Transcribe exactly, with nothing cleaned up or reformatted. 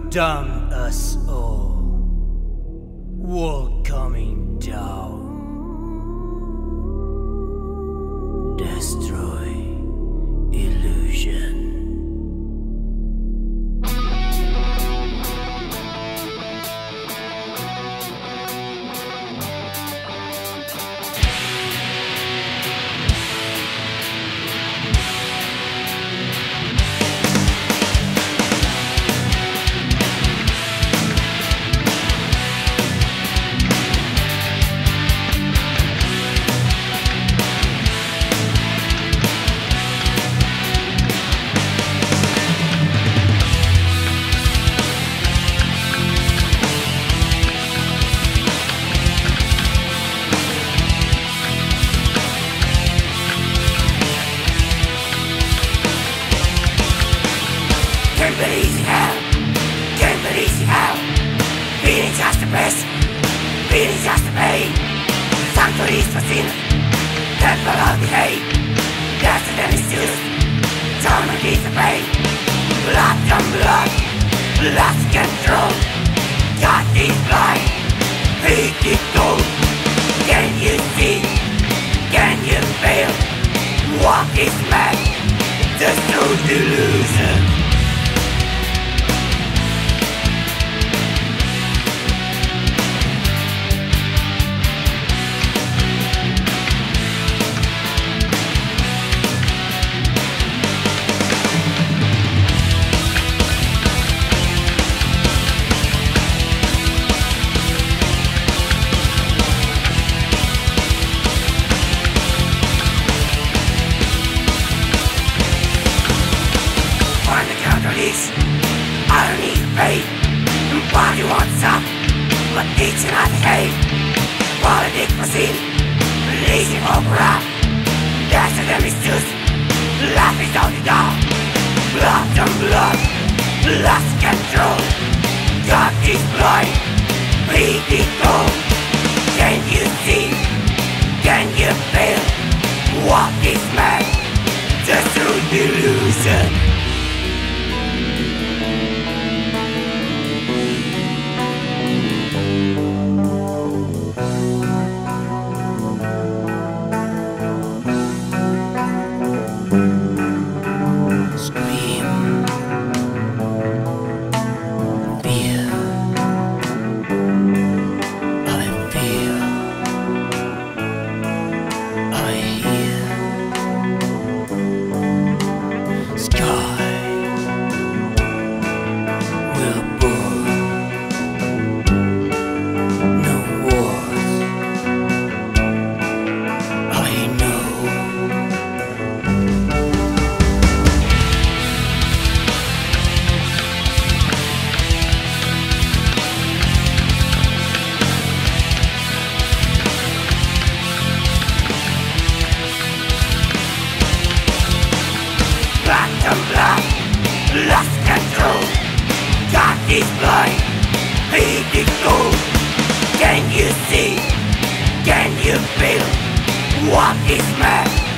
damn us all. War coming down. Destroy illusion. Can't believe how, can't believe how. Feeling just the best, feeling just the pain. Sanctuaries for sinners, temple of the hate. That's the devil's juice, torment is the pain. Blood on blood, lost control. God is blind, hate is cold. Can you see, can you feel? Walk is mad, the true delusion. I don't need faith, body wants up, but it's not hate. Politics for sin, releasing opera. That's the devil's juice, life is on the door. Blood on blood, lost control. God is blind, bleed is cold. Can you see, can you feel? What is mad, the true delusion. Lost control. God is blind, he is cold. Can you see, can you feel? What is mad?